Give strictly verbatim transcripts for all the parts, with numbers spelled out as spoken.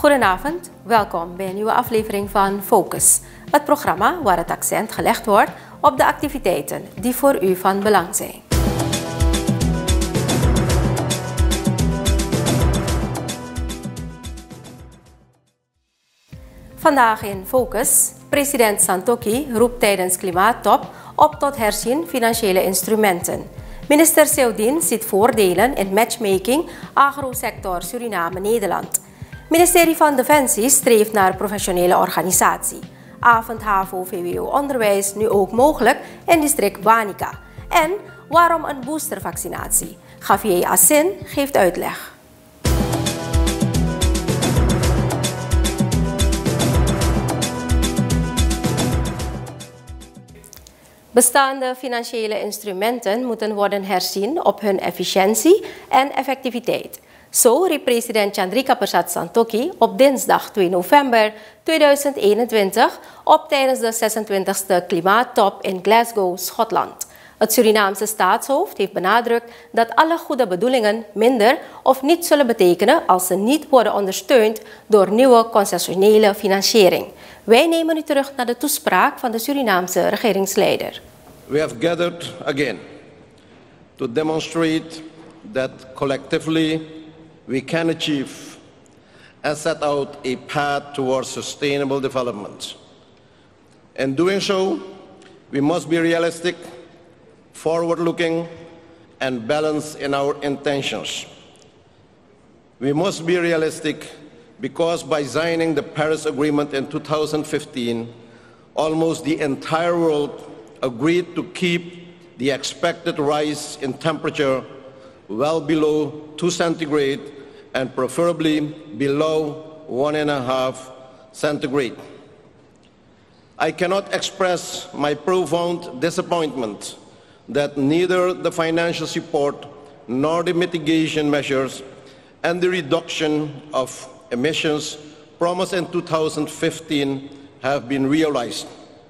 Goedenavond, welkom bij een nieuwe aflevering van Focus. Het programma waar het accent gelegd wordt op de activiteiten die voor u van belang zijn. Vandaag in Focus. President Santokhi roept tijdens klimaattop op tot herzien financiële instrumenten. Minister Seudin ziet voordelen in matchmaking agrosector Suriname-Nederland. Ministerie van Defensie streeft naar professionele organisatie. Avond-HAVO V W O-onderwijs nu ook mogelijk in district Wanica. En waarom een boostervaccinatie? Javier Assin geeft uitleg. Bestaande financiële instrumenten moeten worden herzien op hun efficiëntie en effectiviteit. Zo riep president Chandrika Persat Santokhi op dinsdag twee november tweeduizend eenentwintig op tijdens de zesentwintigste klimaattop in Glasgow, Schotland. Het Surinaamse staatshoofd heeft benadrukt dat alle goede bedoelingen minder of niet zullen betekenen als ze niet worden ondersteund door nieuwe concessionele financiering. Wij nemen u terug naar de toespraak van de Surinaamse regeringsleider. We have gathered again to demonstrate that collectively we can achieve and set out a path towards sustainable development. In doing so, we must be realistic, forward-looking, and balanced in our intentions. We must be realistic because by signing the Paris Agreement in two thousand fifteen, almost the entire world agreed to keep the expected rise in temperature well below two centigrade and preferably below one and a half centigrade. I cannot express my profound disappointment that neither the financial support nor the mitigation measures and the reduction of emissions promised in two thousand fifteen have been realized.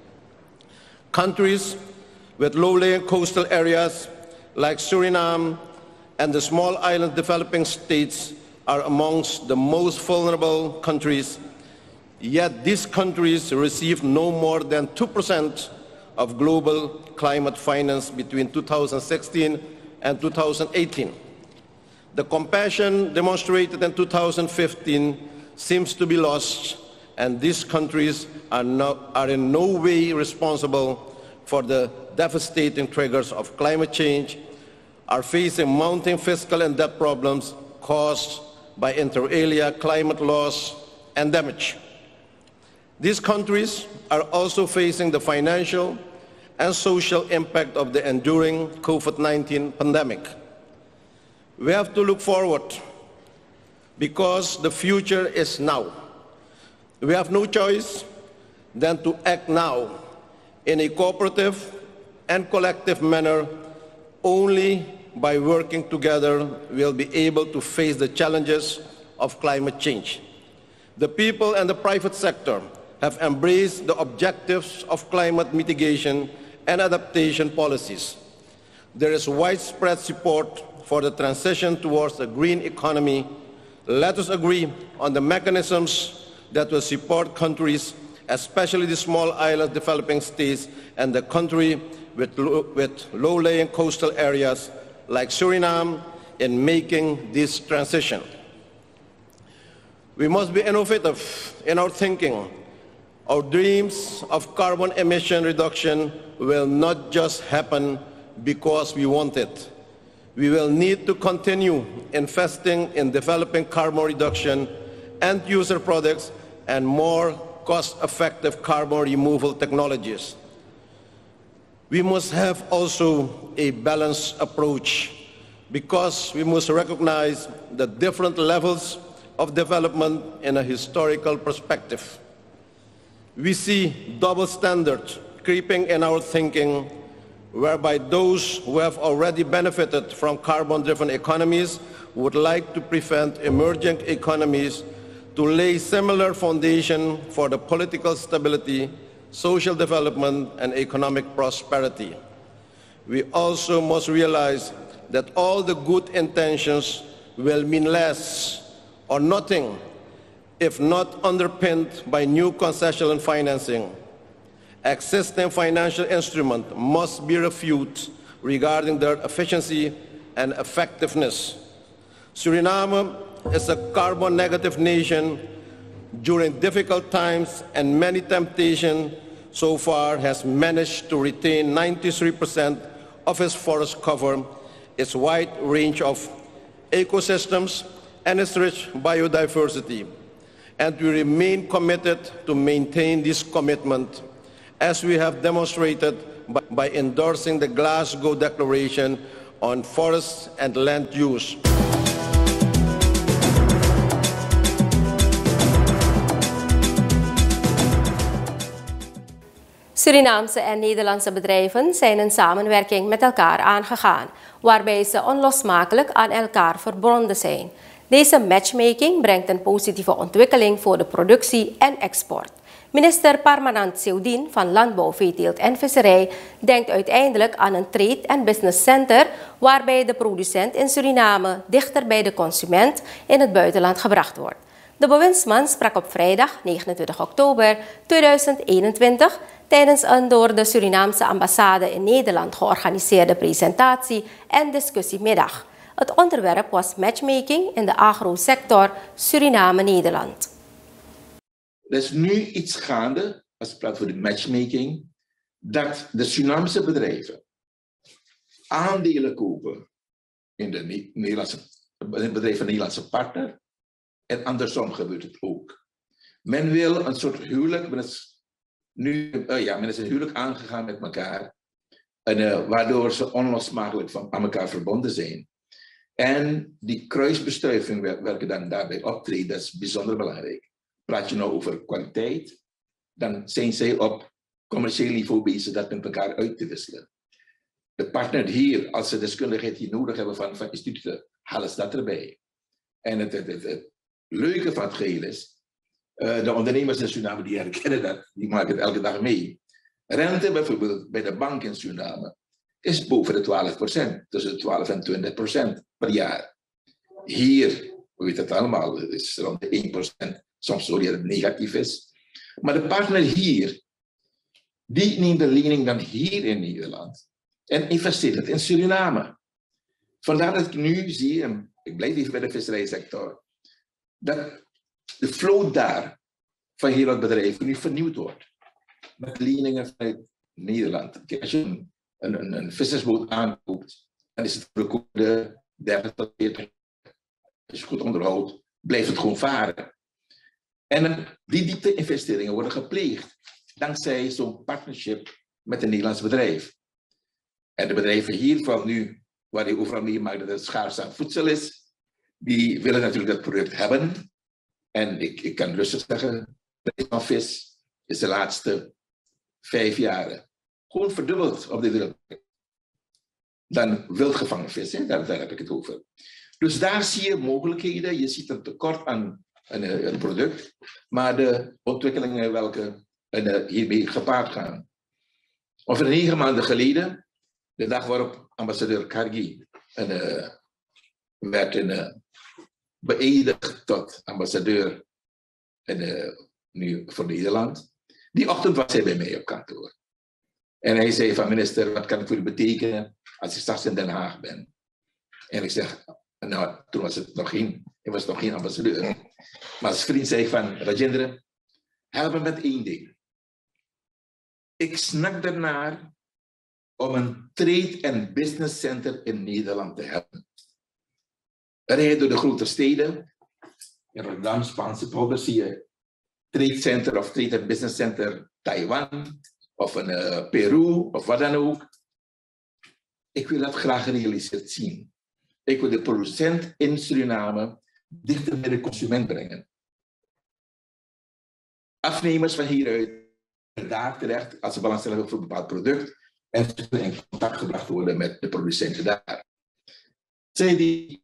Countries with low-lying coastal areas like Suriname and the small island developing states are amongst the most vulnerable countries, yet these countries receive no more than two percent of global climate finance between two thousand sixteen and two thousand eighteen. The compassion demonstrated in two thousand fifteen seems to be lost, and these countries are, no, are in no way responsible for the devastating triggers of climate change, are facing mounting fiscal and debt problems caused by inter alia climate loss and damage. These countries are also facing the financial and social impact of the enduring COVID nineteen pandemic. We have to look forward because the future is now. We have no choice than to act now in a cooperative and collective manner. Only by working together we'll be able to face the challenges of climate change. The people and the private sector have embraced the objectives of climate mitigation and adaptation policies. There is widespread support for the transition towards a green economy. Let us agree on the mechanisms that will support countries, especially the small island developing states and the country with, low, with low-lying coastal areas like Suriname in making this transition. We must be innovative in our thinking. Our dreams of carbon emission reduction will not just happen because we want it. We will need to continue investing in developing carbon reduction, end-user products, and more cost-effective carbon removal technologies. We must have also a balanced approach because we must recognize the different levels of development in a historical perspective. We see double standards creeping in our thinking, whereby those who have already benefited from carbon-driven economies would like to prevent emerging economies to lay similar foundation for the political stability, social development, and economic prosperity. We also must realize that all the good intentions will mean less or nothing if not underpinned by new concessional financing. Existing financial instruments must be reviewed regarding their efficiency and effectiveness. Suriname is a carbon-negative nation during difficult times, and many temptations so far has managed to retain ninety-three percent of its forest cover, its wide range of ecosystems, and its rich biodiversity. And we remain committed to maintain this commitment, as we have demonstrated by, by endorsing the Glasgow Declaration on Forests and Land Use. Surinaamse en Nederlandse bedrijven zijn een samenwerking met elkaar aangegaan, waarbij ze onlosmakelijk aan elkaar verbonden zijn. Deze matchmaking brengt een positieve ontwikkeling voor de productie en export. Minister Parmanand Seudien van Landbouw, Veeteelt en Visserij denkt uiteindelijk aan een trade- en business center waarbij de producent in Suriname dichter bij de consument in het buitenland gebracht wordt. De bewindsman sprak op vrijdag negenentwintig oktober tweeduizend eenentwintig tijdens een door de Surinaamse ambassade in Nederland georganiseerde presentatie- en discussiemiddag. Het onderwerp was matchmaking in de agrosector Suriname-Nederland. Er is nu iets gaande, als we praten over de matchmaking, dat de Surinaamse bedrijven aandelen kopen in de Nederlandse, bedrijven van de Nederlandse partner. En andersom gebeurt het ook. Men wil een soort huwelijk, men is, nu, uh, ja, men is een huwelijk aangegaan met elkaar, en, uh, waardoor ze onlosmakelijk van, aan elkaar verbonden zijn. En die kruisbestuiving welke dan daarbij optreedt, dat is bijzonder belangrijk. Praat je nou over kwaliteit, dan zijn zij op commercieel niveau bezig dat met elkaar uit te wisselen. De partner hier, als ze deskundigheid hier nodig hebben van, van instituten, halen ze dat erbij. En het, het, het, het leuke van het geheel is, uh, de ondernemers in Suriname die herkennen dat, die maken het elke dag mee. Rente bijvoorbeeld bij de bank in Suriname is boven de twaalf procent, tussen de twaalf en twintig procent per jaar. Hier, we weten het allemaal, het is rond de één procent, soms zo dat het negatief is. Maar de partner hier, die neemt de lening dan hier in Nederland en investeert het in Suriname. Vandaar dat ik nu zie, en ik blijf even bij de visserijsector, dat de vloot daar van heel wat bedrijven nu vernieuwd wordt. Met leningen vanuit Nederland. Als je een, een, een vissersboot aankoopt, dan is het voor de dertig tot veertig. Als je goed onderhoudt, blijft het gewoon varen. En die diepte-investeringen worden gepleegd dankzij zo'n partnership met een Nederlands bedrijf. En de bedrijven hier, van nu, waar je overal meemaakt dat het schaars aan voedsel is, die willen natuurlijk dat product hebben. En ik, ik kan rustig zeggen, de prijs van vis is de laatste vijf jaren gewoon verdubbeld op de wereld. Dan wildgevangen vis, hè? Daar, daar heb ik het over. Dus daar zie je mogelijkheden. Je ziet een tekort aan een, een product, maar de ontwikkelingen welke een, hiermee gepaard gaan. Ongeveer negen maanden geleden, de dag waarop ambassadeur Kargi een, uh, werd een, uh, beëdigd tot ambassadeur en, uh, nu voor Nederland. Die ochtend was hij bij mij op kantoor. En hij zei van minister, wat kan het voor u betekenen als ik straks in Den Haag ben? En ik zeg, nou, toen was het nog geen, hij was nog geen ambassadeur. Maar als vriend zei ik van, Rajendra, help me met één ding. Ik snak ernaar om een trade- en business center in Nederland te hebben. Rijd door de grote steden, in Rotterdam, Spaanse polder, zie je Trade Center of Trade and Business Center Taiwan, of een uh, Peru, of wat dan ook. Ik wil dat graag gerealiseerd zien. Ik wil de producent in Suriname dichter bij de consument brengen. Afnemers van hieruit daar terecht als ze belangstelling hebben voor een bepaald product en in contact gebracht worden met de producenten daar. Zij die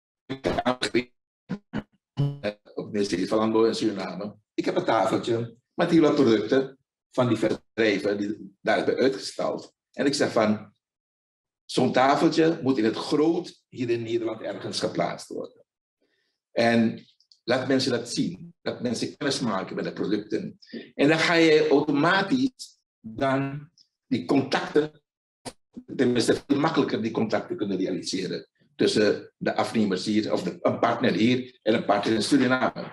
op het ministerie van Landbouw in Suriname. Ik heb een tafeltje met heel wat producten van die bedrijven die daar hebben uitgestald. En ik zeg van, zo'n tafeltje moet in het groot hier in Nederland ergens geplaatst worden. En Laat mensen dat zien. Laat mensen kennis maken met de producten. En dan ga je automatisch dan die contacten, tenminste veel makkelijker die contacten kunnen realiseren. Tussen de afnemers hier, of de, een partner hier en een partner in Suriname.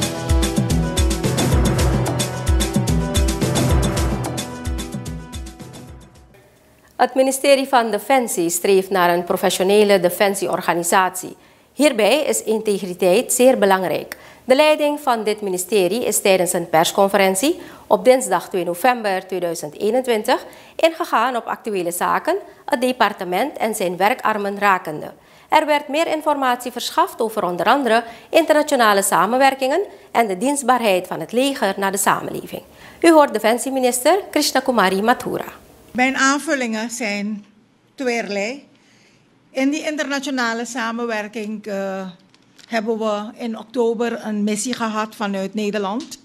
Het ministerie van Defensie streeft naar een professionele defensieorganisatie. Hierbij is integriteit zeer belangrijk. De leiding van dit ministerie is tijdens een persconferentie op dinsdag twee november tweeduizend eenentwintig ingegaan op actuele zaken, het departement en zijn werkarmen rakende. Er werd meer informatie verschaft over onder andere internationale samenwerkingen en de dienstbaarheid van het leger naar de samenleving. U hoort Defensieminister Krishna Kumari Mathura. Mijn aanvullingen zijn tweerlei. In die internationale samenwerking uh, hebben we in oktober een missie gehad vanuit Nederland.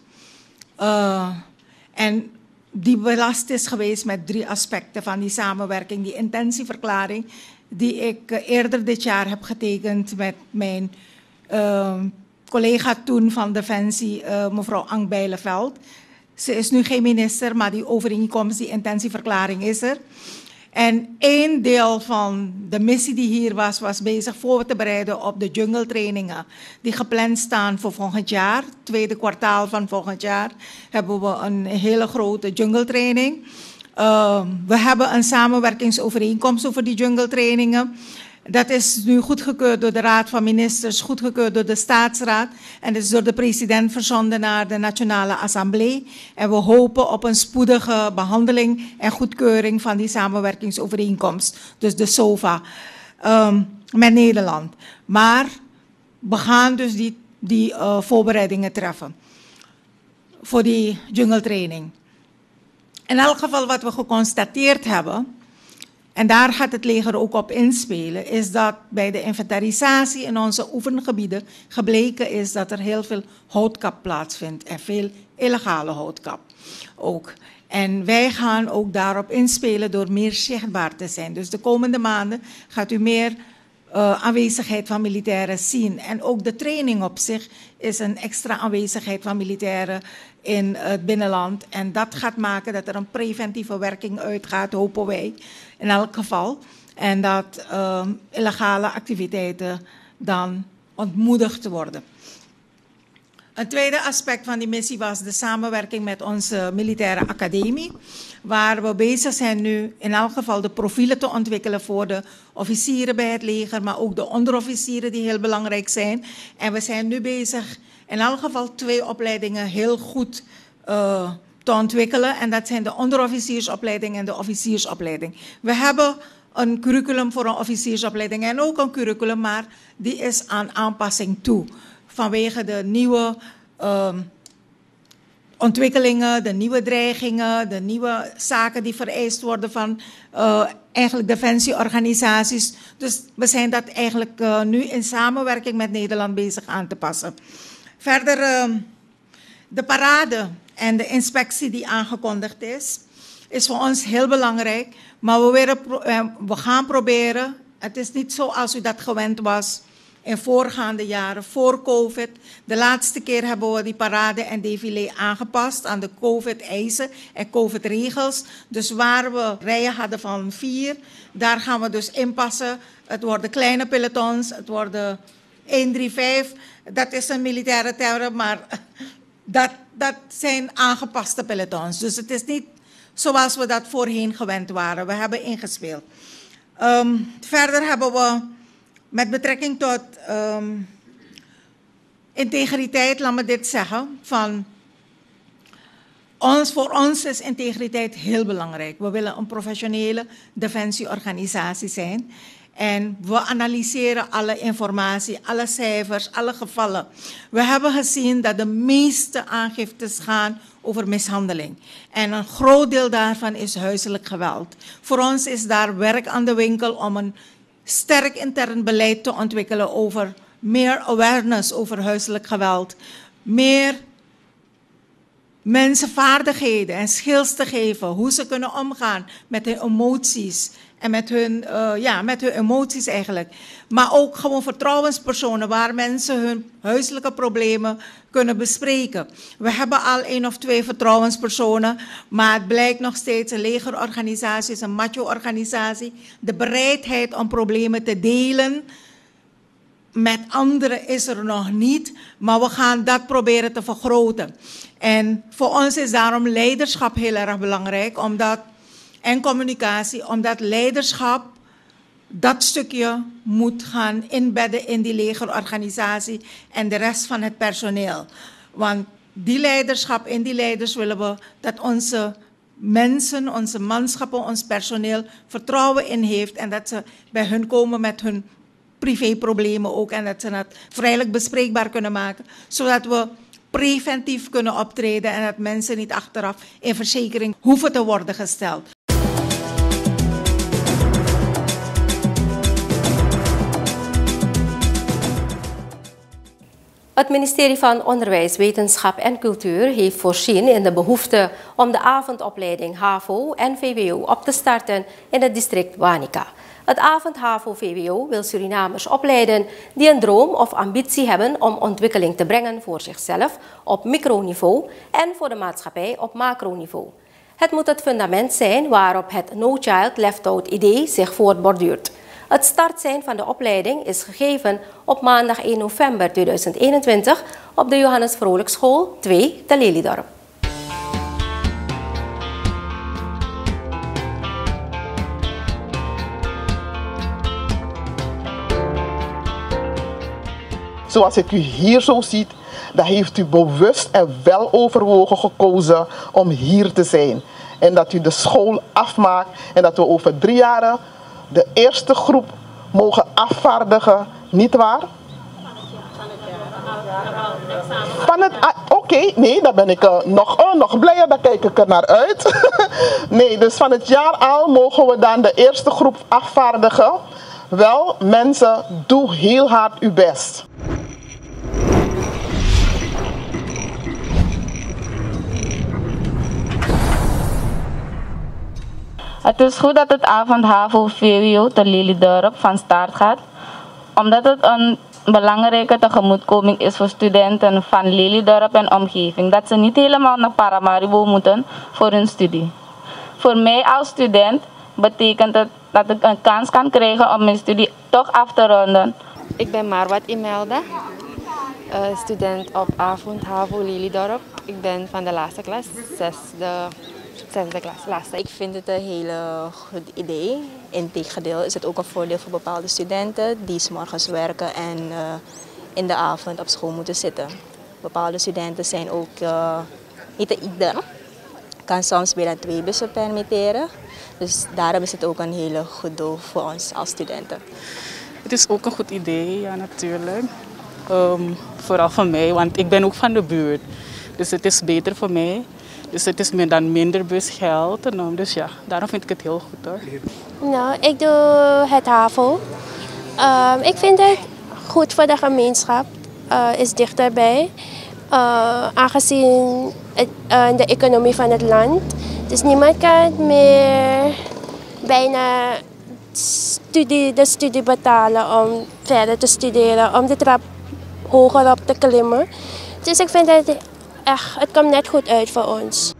Uh, en die belast is geweest met drie aspecten van die samenwerking. Die intentieverklaring die ik uh, eerder dit jaar heb getekend met mijn uh, collega toen van Defensie, uh, mevrouw Ank Bijleveld. Ze is nu geen minister, maar die overeenkomst, die intentieverklaring is er. En één deel van de missie die hier was, was bezig voor te bereiden op de jungle trainingen die gepland staan voor volgend jaar. Tweede kwartaal van volgend jaar hebben we een hele grote jungle training. Uh, we hebben een samenwerkingsovereenkomst over die jungle trainingen. Dat is nu goedgekeurd door de Raad van Ministers, goedgekeurd door de Staatsraad en is door de president verzonden naar de Nationale Assemblée. En we hopen op een spoedige behandeling en goedkeuring van die samenwerkingsovereenkomst, dus de S O F A, um, met Nederland. Maar we gaan dus die, die uh, voorbereidingen treffen voor die jungle training. In elk geval wat we geconstateerd hebben, en daar gaat het leger ook op inspelen, is dat bij de inventarisatie in onze oefengebieden gebleken is dat er heel veel houtkap plaatsvindt en veel illegale houtkap ook. En wij gaan ook daarop inspelen door meer zichtbaar te zijn. Dus de komende maanden gaat u meer uh, aanwezigheid van militairen zien. En ook de training op zich is een extra aanwezigheid van militairen in het binnenland. En dat gaat maken dat er een preventieve werking uitgaat, hopen wij in elk geval. En dat uh, illegale activiteiten dan ontmoedigd worden. Een tweede aspect van die missie was de samenwerking met onze militaire academie, waar we bezig zijn nu in elk geval de profielen te ontwikkelen voor de officieren bij het leger, maar ook de onderofficieren die heel belangrijk zijn. En we zijn nu bezig in elk geval twee opleidingen heel goed uh, te ontwikkelen. En dat zijn de onderofficiersopleiding en de officiersopleiding. We hebben een curriculum voor een officiersopleiding en ook een curriculum, maar die is aan aanpassing toe. Vanwege de nieuwe uh, ontwikkelingen, de nieuwe dreigingen, de nieuwe zaken die vereist worden van uh, eigenlijk defensieorganisaties. Dus we zijn dat eigenlijk uh, nu in samenwerking met Nederland bezig aan te passen. Verder uh, de parade en de inspectie die aangekondigd is, is voor ons heel belangrijk. Maar we, weer, uh, we gaan proberen, het is niet zoals u dat gewend was in voorgaande jaren, voor COVID. De laatste keer hebben we die parade en défilé aangepast aan de COVID-eisen en COVID-regels. Dus waar we rijen hadden van vier, daar gaan we dus inpassen. Het worden kleine pelotons, het worden een drie vijf. Dat is een militaire term, maar dat, dat zijn aangepaste pelotons. Dus het is niet zoals we dat voorheen gewend waren. We hebben ingespeeld. Um, verder hebben we met betrekking tot um, integriteit, laat me dit zeggen, van ons, voor ons is integriteit heel belangrijk. We willen een professionele defensieorganisatie zijn. En we analyseren alle informatie, alle cijfers, alle gevallen. We hebben gezien dat de meeste aangiftes gaan over mishandeling. En een groot deel daarvan is huiselijk geweld. Voor ons is daar werk aan de winkel om een sterk intern beleid te ontwikkelen over meer awareness over huiselijk geweld. Meer mensen vaardigheden en skills te geven. Hoe ze kunnen omgaan met hun emoties. En met hun, uh, ja, met hun emoties eigenlijk. Maar ook gewoon vertrouwenspersonen waar mensen hun huiselijke problemen kunnen bespreken. We hebben al één of twee vertrouwenspersonen. Maar het blijkt nog steeds een legerorganisatie, een macho-organisatie. De bereidheid om problemen te delen met anderen is er nog niet. Maar we gaan dat proberen te vergroten. En voor ons is daarom leiderschap heel erg belangrijk. Omdat, en communicatie, omdat leiderschap dat stukje moet gaan inbedden in die legerorganisatie en de rest van het personeel. Want die leiderschap, in die leiders willen we dat onze mensen, onze manschappen, ons personeel vertrouwen in heeft. En dat ze bij hun komen met hun privéproblemen ook. En dat ze dat vrijelijk bespreekbaar kunnen maken. Zodat we preventief kunnen optreden en dat mensen niet achteraf in verzekering hoeven te worden gesteld. Het ministerie van Onderwijs, Wetenschap en Cultuur heeft voorzien in de behoefte om de avondopleiding HAVO en V W O op te starten in het district Wanica. Het avond HAVO-V W O wil Surinamers opleiden die een droom of ambitie hebben om ontwikkeling te brengen voor zichzelf op microniveau en voor de maatschappij op macroniveau. Het moet het fundament zijn waarop het No Child Left Out idee zich voortborduurt. Het startsein van de opleiding is gegeven op maandag één november tweeduizend eenentwintig op de Johannes Vrolijkschool twee te Lelydorp. Zoals ik u hier zo ziet, dan heeft u bewust en wel overwogen gekozen om hier te zijn. En dat u de school afmaakt en dat we over drie jaren de eerste groep mogen afvaardigen, niet waar? Van het Oké, okay, nee, dan ben ik uh, nog, uh, nog blijer, daar kijk ik er naar uit. Nee, dus van het jaar al mogen we dan de eerste groep afvaardigen. Wel, mensen, doe heel hard uw best. Het is goed dat het avond HAVO-V W O te Lelydorp van start gaat, omdat het een belangrijke tegemoetkoming is voor studenten van Lelydorp en omgeving, dat ze niet helemaal naar Paramaribo moeten voor hun studie. Voor mij als student betekent het dat ik een kans kan krijgen om mijn studie toch af te ronden. Ik ben Marwat Imelda, uh, student op avond HAVO Lelydorp. Ik ben van de laatste klas, zesde, zesde klas. Laatste. Ik vind het een hele goed idee. Integendeel is het ook een voordeel voor bepaalde studenten die 's morgens werken en uh, in de avond op school moeten zitten. Bepaalde studenten zijn ook uh, niet te ieder. Kan soms meer dan twee bussen permitteren. Dus daarom is het ook een hele goed doel voor ons als studenten. Het is ook een goed idee, ja natuurlijk. Um, vooral voor mij, want ik ben ook van de buurt. Dus het is beter voor mij. Dus het is meer dan minder busgeld. Dus ja, daarom vind ik het heel goed hoor. Nou, ik doe het HAVO. Um, ik vind het goed voor de gemeenschap. Uh, is dichterbij. Uh, aangezien het, uh, de economie van het land. Dus niemand kan meer bijna studie, de studie betalen om verder te studeren, om de trap hoger op te klimmen. Dus ik vind het echt, het komt net goed uit voor ons.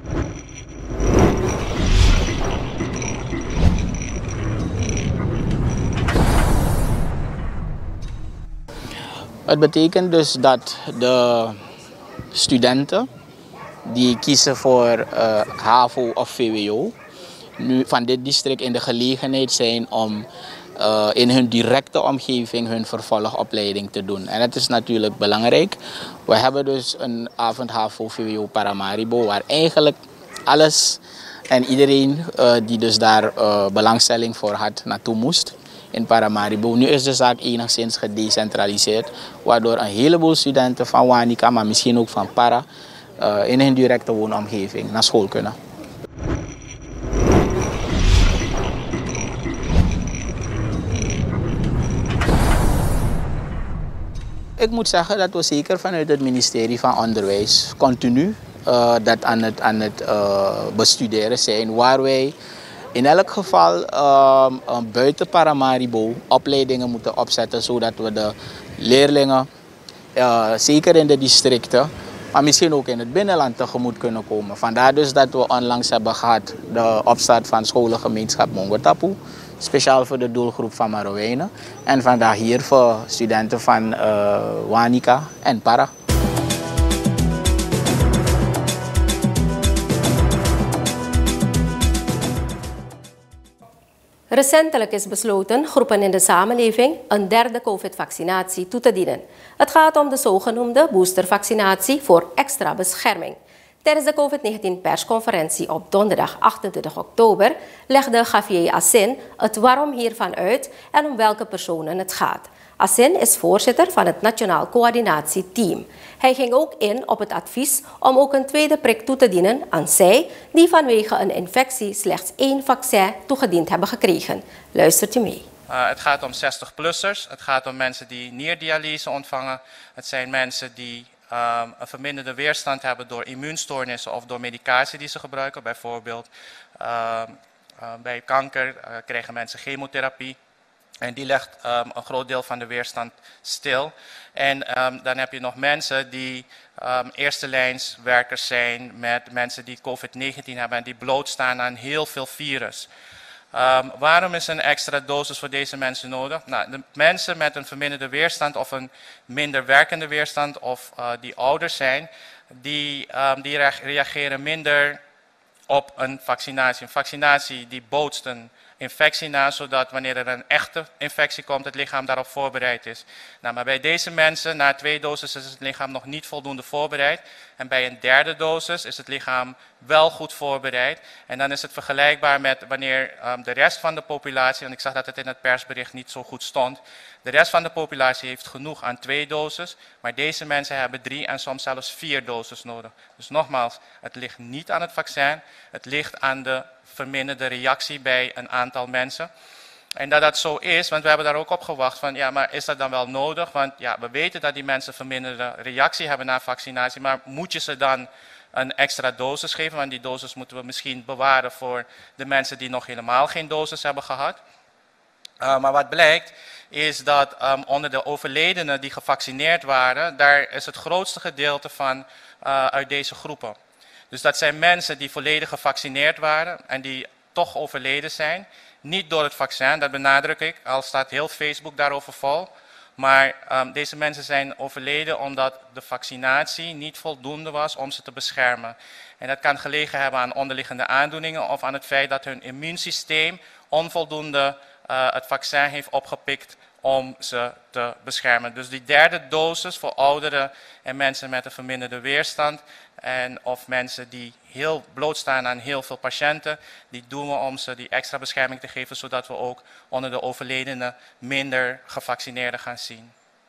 Het betekent dus dat de studenten die kiezen voor uh, HAVO of V W O nu van dit district in de gelegenheid zijn om uh, in hun directe omgeving hun vervolgopleiding te doen. En dat is natuurlijk belangrijk. We hebben dus een avond HAVO V W O Paramaribo waar eigenlijk alles en iedereen uh, die dus daar uh, belangstelling voor had naartoe moest in Paramaribo. Nu is de zaak enigszins gedecentraliseerd, waardoor een heleboel studenten van Wanica, maar misschien ook van Para, uh, in hun directe woonomgeving naar school kunnen. Ik moet zeggen dat we zeker vanuit het ministerie van Onderwijs continu uh, dat aan het, aan het uh, bestuderen zijn, waar wij in elk geval um, um, buiten Paramaribo opleidingen moeten opzetten, zodat we de leerlingen, uh, zeker in de districten, maar misschien ook in het binnenland tegemoet kunnen komen. Vandaar dus dat we onlangs hebben gehad de opstart van scholengemeenschap Mongotapu, speciaal voor de doelgroep van Marowijnen. En vandaag hier voor studenten van uh, Wanica en Para. Recentelijk is besloten groepen in de samenleving een derde COVID-vaccinatie toe te dienen. Het gaat om de zogenoemde boostervaccinatie voor extra bescherming. Tijdens de COVID negentien persconferentie op donderdag achtentwintig oktober legde Javier Asin het waarom hiervan uit en om welke personen het gaat. Asin is voorzitter van het Nationaal Coördinatieteam. Hij ging ook in op het advies om ook een tweede prik toe te dienen aan zij die vanwege een infectie slechts één vaccin toegediend hebben gekregen. Luistert u mee. Uh, het gaat om zestig-plussers, het gaat om mensen die nierdialyse ontvangen. Het zijn mensen die um, een verminderde weerstand hebben door immuunstoornissen of door medicatie die ze gebruiken. Bijvoorbeeld uh, uh, bij kanker uh, krijgen mensen chemotherapie. En die legt um, een groot deel van de weerstand stil. En um, dan heb je nog mensen die um, eerste lijnswerkers zijn met mensen die COVID negentien hebben en die blootstaan aan heel veel virus. Um, waarom is een extra dosis voor deze mensen nodig? Nou, de mensen met een verminderde weerstand of een minder werkende weerstand of uh, die ouder zijn, die, um, die reageren minder op een vaccinatie. Een vaccinatie die bootst een infectie na, zodat wanneer er een echte infectie komt, het lichaam daarop voorbereid is. Nou, maar bij deze mensen, na twee doses, is het lichaam nog niet voldoende voorbereid. En bij een derde dosis is het lichaam wel goed voorbereid. En dan is het vergelijkbaar met wanneer um, de rest van de populatie, en ik zag dat het in het persbericht niet zo goed stond, de rest van de populatie heeft genoeg aan twee doses, maar deze mensen hebben drie en soms zelfs vier doses nodig. Dus nogmaals, het ligt niet aan het vaccin, het ligt aan de verminderde reactie bij een aantal mensen. En dat dat zo is, want we hebben daar ook op gewacht van, ja, maar is dat dan wel nodig? Want ja, we weten dat die mensen verminderde reactie hebben na vaccinatie, maar moet je ze dan een extra dosis geven? Want die dosis moeten we misschien bewaren voor de mensen die nog helemaal geen dosis hebben gehad. Uh, maar wat blijkt is dat um, onder de overledenen die gevaccineerd waren, daar is het grootste gedeelte van uh, uit deze groepen. Dus dat zijn mensen die volledig gevaccineerd waren en die toch overleden zijn. Niet door het vaccin, dat benadruk ik, al staat heel Facebook daarover vol. Maar um, deze mensen zijn overleden omdat de vaccinatie niet voldoende was om ze te beschermen. En dat kan gelegen hebben aan onderliggende aandoeningen of aan het feit dat hun immuunsysteem onvoldoende uh, het vaccin heeft opgepikt om ze te beschermen. Dus die derde dosis voor ouderen en mensen met een verminderde weerstand en of mensen die heel blootstaan aan heel veel patiënten, die doen we om ze die extra bescherming te geven, zodat we ook onder de overledenen minder gevaccineerden gaan zien.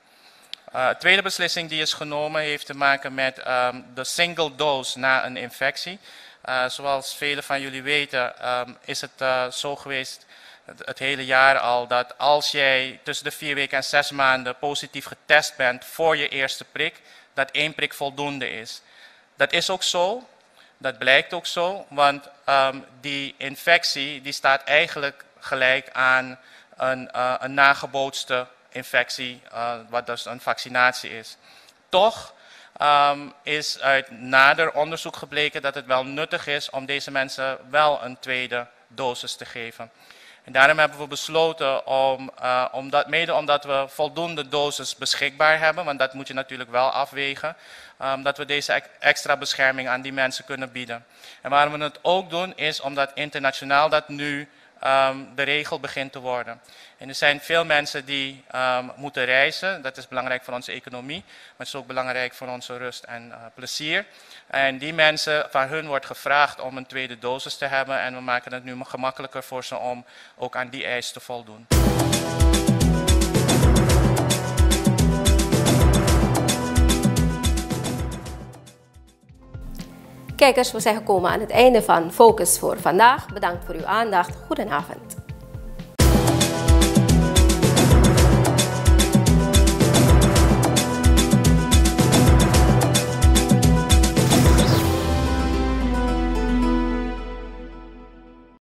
Uh, de tweede beslissing die is genomen heeft te maken met um, de single dose na een infectie. Uh, zoals velen van jullie weten um, is het uh, zo geweest het, het hele jaar al dat als jij tussen de vier weken en zes maanden positief getest bent voor je eerste prik, dat één prik voldoende is. Dat is ook zo, dat blijkt ook zo, want um, die infectie die staat eigenlijk gelijk aan een, uh, een nagebootste infectie, uh, wat dus een vaccinatie is. Toch um, is uit nader onderzoek gebleken dat het wel nuttig is om deze mensen wel een tweede dosis te geven. En daarom hebben we besloten om, uh, omdat, mede omdat we voldoende doses beschikbaar hebben, want dat moet je natuurlijk wel afwegen, um, dat we deze extra bescherming aan die mensen kunnen bieden. En waarom we het ook doen is omdat internationaal dat nu um, de regel begint te worden. En er zijn veel mensen die um, moeten reizen, dat is belangrijk voor onze economie, maar het is ook belangrijk voor onze rust en uh, plezier. En die mensen, van hun wordt gevraagd om een tweede dosis te hebben en we maken het nu gemakkelijker voor ze om ook aan die eis te voldoen. Kijkers, we zijn gekomen aan het einde van Focus voor vandaag. Bedankt voor uw aandacht. Goedenavond.